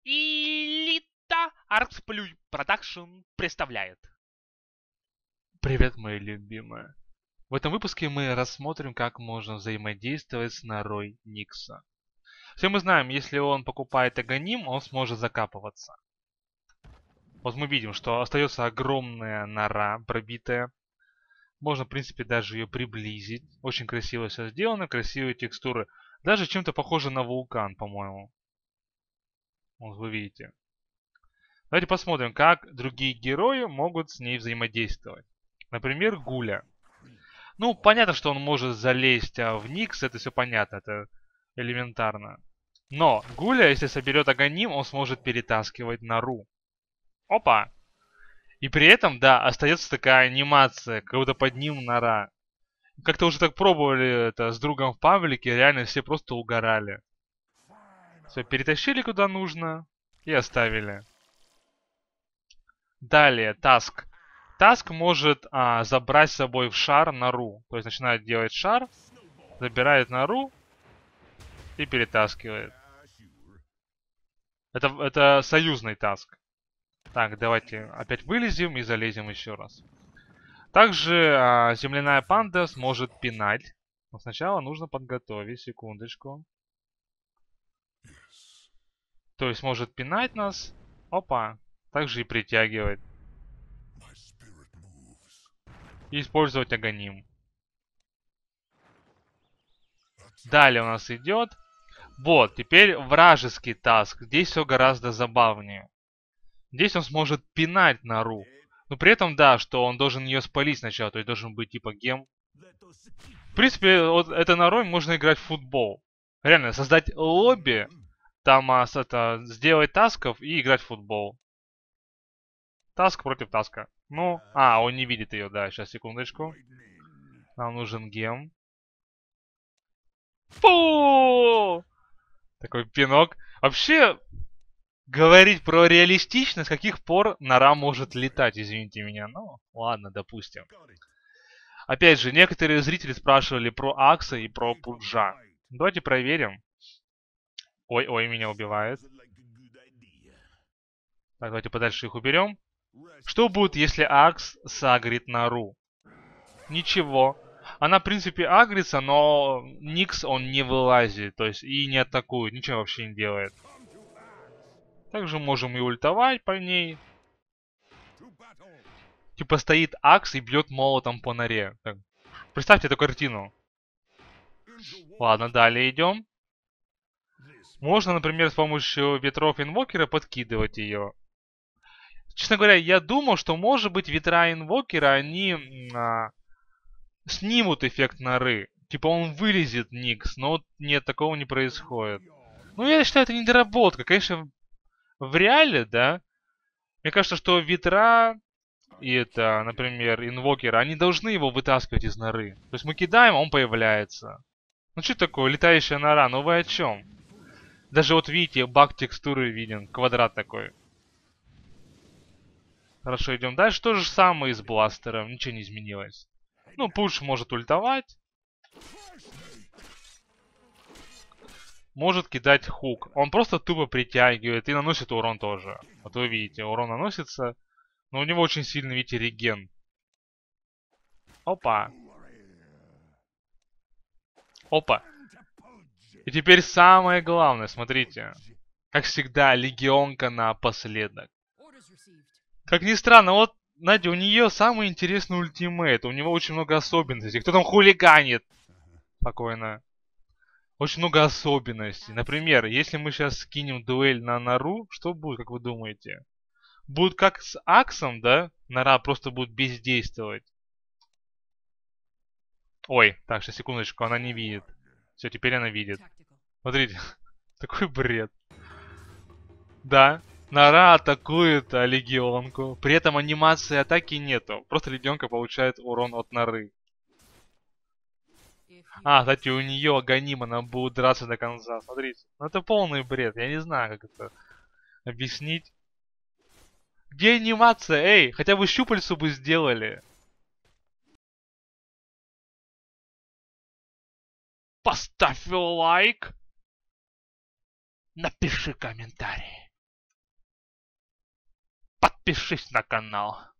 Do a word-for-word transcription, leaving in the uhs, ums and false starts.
Элита Аркс Плюй Продакшн представляет. Привет, мои любимые. В этом выпуске мы рассмотрим, как можно взаимодействовать с норой Никса. Все мы знаем, если он покупает Аганим, он сможет закапываться. Вот мы видим, что остается огромная нора, пробитая. Можно, в принципе, даже ее приблизить. Очень красиво все сделано, красивые текстуры. Даже чем-то похоже на вулкан, по-моему. Вот вы видите. Давайте посмотрим, как другие герои могут с ней взаимодействовать. Например, Гуля. Ну, понятно, что он может залезть а, в Никс, это все понятно, это элементарно. Но Гуля, если соберет Аганим, он сможет перетаскивать нору. Опа! И при этом, да, остается такая анимация, как будто под ним нора. Как-то уже так пробовали это с другом в паблике, реально все просто угорали. Все, перетащили куда нужно и оставили. Далее, Таск. Таск может а, забрать с собой в шар нору. То есть начинает делать шар, забирает нору и перетаскивает. Это, это союзный Таск. Так, давайте опять вылезем и залезем еще раз. Также а, земляная панда сможет пинать. Но сначала нужно подготовить, секундочку. То есть может пинать нас. Опа. Также и притягивать. И использовать Аганим. Далее у нас идет. Вот, теперь вражеский Таск. Здесь все гораздо забавнее. Здесь он сможет пинать нору. Но при этом, да, что он должен ее спалить сначала. То есть должен быть типа гем. В принципе, вот этой норой можно играть в футбол. Реально, создать лобби. Там а, это, сделать тасков и играть в футбол. Таск против таска. Ну, а, он не видит ее, да, сейчас, секундочку. Нам нужен гем. Фу! Такой пинок. Вообще, говорить про реалистичность, с каких пор нора может летать, извините меня. Ну, ладно, допустим. Опять же, некоторые зрители спрашивали про Акса и про Пуджа. Давайте проверим. Ой, ой, меня убивает. Так, давайте подальше их уберем. Что будет, если Акс сагрит нору? Ничего. Она, в принципе, агрится, но Никс он не вылазит, то есть и не атакует, ничего вообще не делает. Также можем и ультовать по ней. Типа стоит Акс и бьет молотом по норе. Так. Представьте эту картину. Ладно, далее идем. Можно, например, с помощью ветров инвокера подкидывать ее. Честно говоря, я думал, что может быть ветра инвокера, они а, снимут эффект норы. Типа он вылезет Никс, но вот нет, такого не происходит. Ну, я считаю, это недоработка. Конечно, в реале, да, мне кажется, что ветра и это, например, инвокеры, они должны его вытаскивать из норы. То есть мы кидаем, а он появляется. Ну что такое, летающая нора, ну вы о чем? Даже вот видите, баг текстуры виден, квадрат такой. Хорошо, идем дальше. То же самое и с бластером, ничего не изменилось. Ну, пуш может ультовать. Может кидать хук. Он просто тупо притягивает и наносит урон тоже. Вот вы видите, урон наносится. Но у него очень сильный, видите, реген. Опа. Опа. И теперь самое главное, смотрите. Как всегда, легионка напоследок. Как ни странно, вот, знаете, у нее самый интересный ультимейт. У него очень много особенностей. Кто там хулиганит? Спокойно. Очень много особенностей. Например, если мы сейчас скинем дуэль на нору, что будет, как вы думаете? Будет как с Аксом, да? Нора просто будет бездействовать. Ой, так, сейчас, секундочку, она не видит. Все, теперь она видит. Смотрите, такой бред. Да, нора атакует а, легионку. При этом анимации атаки нету. Просто легионка получает урон от норы. А, кстати, у нее Аганим, она будет драться до конца. Смотрите, ну это полный бред. Я не знаю, как это объяснить. Где анимация? Эй, хотя бы щупальцу бы сделали. Поставь лайк. Напиши комментарий. подпишись на канал.